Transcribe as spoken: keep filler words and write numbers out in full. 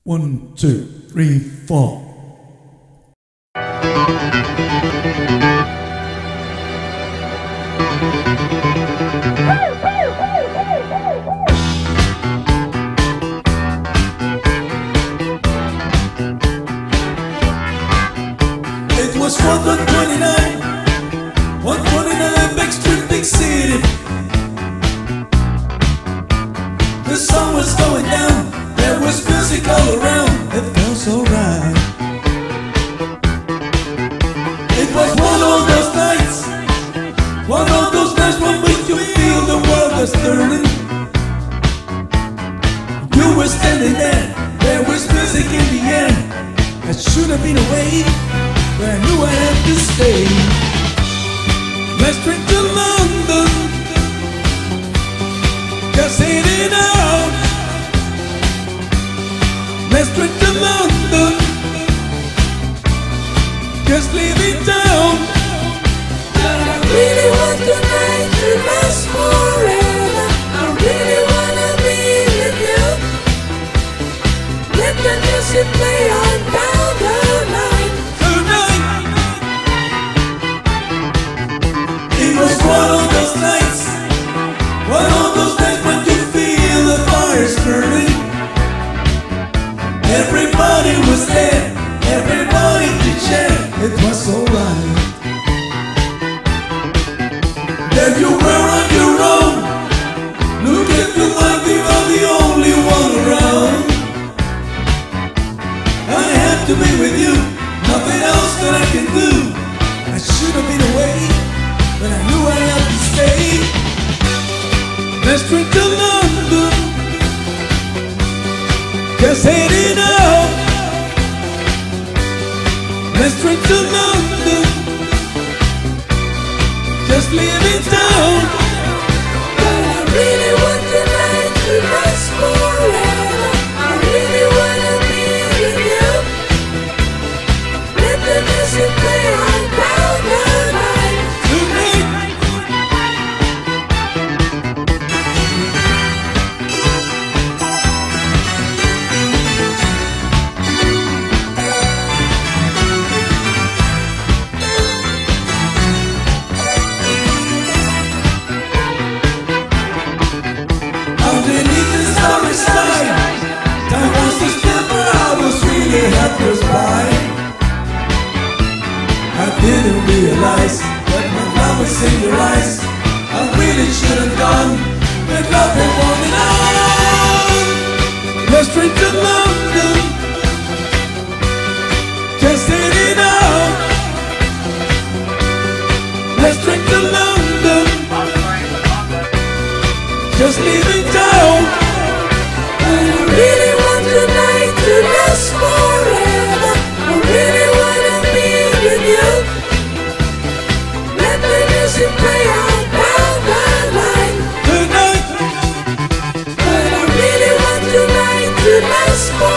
One, two, three, four. It was one twenty-nine, one twenty-nine Backstreet Big City. The sun was going down, there was music all around. It felt so right. It was one of those nights, one of those nights when you feel the world was turning. You were standing there, there was music in the air. I should have been away, but I knew I had to stay. Let's drink to London, just heading out. Let's drink to London, just leaving town. But I really want tonight to last forever. I really wanna be with you. Let the music play on down the line. Tonight, it was one of those nights, one of those nights when you feel the fire's burning. Everybody was there, everybody could share. It was so right. There you were on your own, looking to like you are the only one around. I had to be with you, nothing else that I can do. I should have been away, but I knew I had to stay. Let's drink to London, just heading out. Let's drink to London, just leaving town. But I really want tonight to last forever. I really wanna be with you. Let the music play on down the line. Tonight, underneath the starry sky, time was to step where I was really helpless by. I didn't realize that my love was in your eyes. I really should have gone, but love had won it out. Let's drink to London, just heading out. Let's drink to London, just leaving town. But I really want tonight to last forever. I really wanna be with you. Let the music play on down the line. Tonight, But I really want tonight to last forever.